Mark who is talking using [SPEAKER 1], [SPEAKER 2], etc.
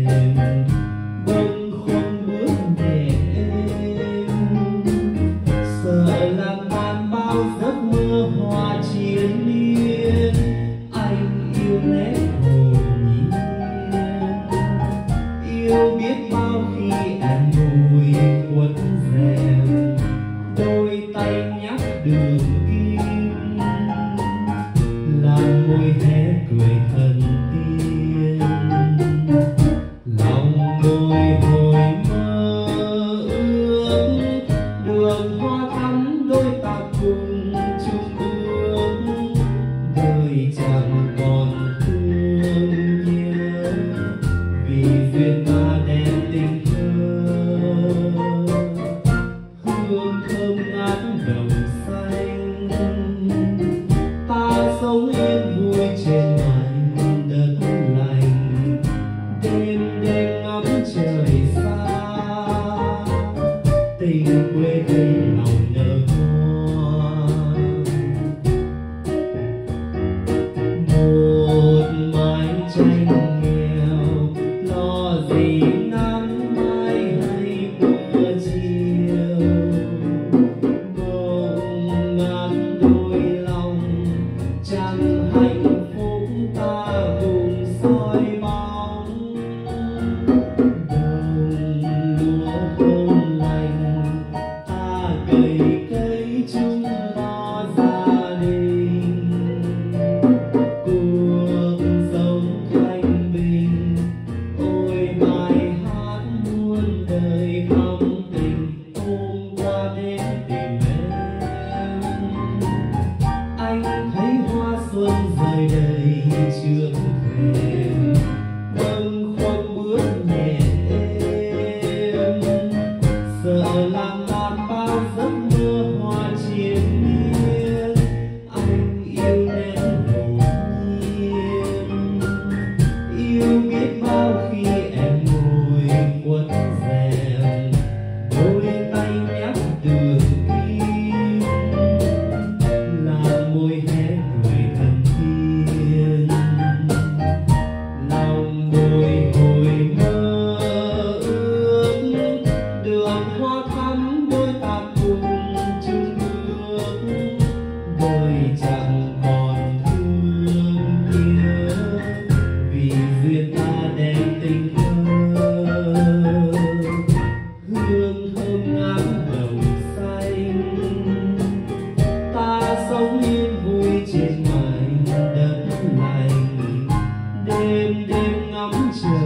[SPEAKER 1] bâng khuâng bước nhẹ êm, sợ làm tan bao giấc mơ hoa chiến miên. Anh yêu nét hồn nhiên, yêu biết bao khi em ngồi quấn rèm, đôi tay nhắc đường kim, làm môi hé cười thần tiên. Lòng bồi hồi mơ ước được hoa thắm đôi ta cùng chung bước, đời chẳng còn thương nhớ vì duyên ta đem tình thơ. Hương thơm ngát đồng xanh, ta sống yên vui trên mảnh đất lành. Đêm đêm ngắm trời xa, tình quê đây lòng nở hoa. Một mái tranh nghèo lo gì nắng mai hay mưa chiều, bỗng ngàn đôi lòng chẳng hạnh phúc ta cùng soi bóng. Đồng lúa thơm lành ta cày cấy chung lo gia đình, cuộc sống thanh bình. Ôi bài hát muôn đời thắm tình, hôm qua đến tìm em. Anh thấy hoa xuân rơi đầy trước thềm, bâng khuâng bước nhẹ êm, sợ làm tan bao giấc mơ hoa chiến miên. Anh yêu nét hồn nhiên, yêu biết bao khi em ngồi quấn rèm, đôi tay nhắc đường kim, làm môi hé cười thần tiên. Lòng bồi hồi mơ ước được hoa thắm đôi ta cùng chung bước, đời chẳng còn thương nhớ vì duyên ta đem tình thơ. Hương thơm ngát đồng xanh, ta sống yên vui trên mảnh đất lành. Đêm đêm ngắm trời